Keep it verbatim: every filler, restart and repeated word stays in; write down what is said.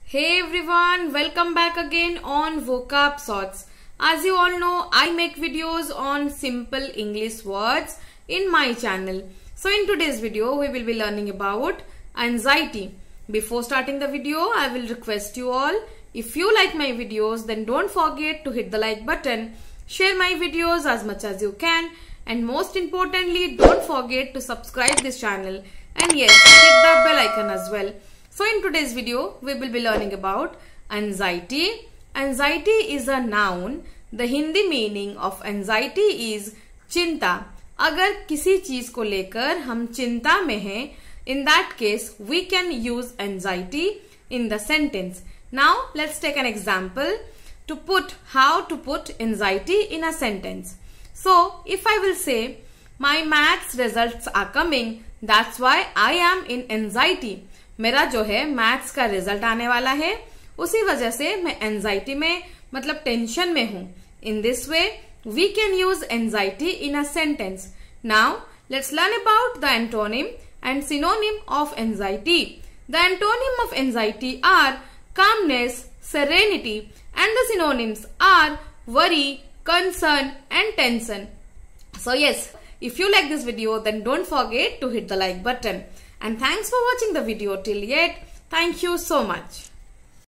Hey everyone, welcome back again on Vocab Sorts. As you all know, I make videos on simple English words in my channel. So in today's video, we will be learning about anxiety. Before starting the video, I will request you all, if you like my videos, then don't forget to hit the like button, share my videos as much as you can, and most importantly, don't forget to subscribe this channel, and yes, hit the bell icon as well. So in today's video, we will be learning about anxiety. Anxiety is a noun. The Hindi meaning of anxiety is चिंता. अगर किसी चीज को लेकर हम चिंता में हैं, in that case we can use anxiety in the sentence. Now let's take an example to put how to put anxiety in a sentence. So if I will say my maths results are coming, that's why I am in anxiety. मेरा जो है maths का result आने वाला है, उसी वजह से मैं एंजाइटी में मतलब टेंशन में हूं. In this way we can use anxiety in a sentence. Now let's learn about the antonym and synonym of anxiety. The antonym of anxiety are calmness, serenity, and the synonyms are worry, concern, and tension. So yes, if you like this video, then don't forget to hit the like button. And thanks for watching the video till yet. Thank you so much.